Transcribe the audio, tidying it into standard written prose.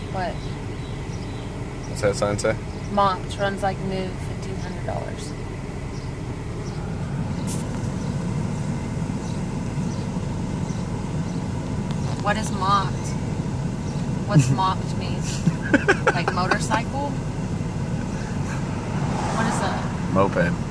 What? What's that sign say? Mopped runs like new, $1,500. What is mopped? What's mopped mean? Like motorcycle? What is that? Moped.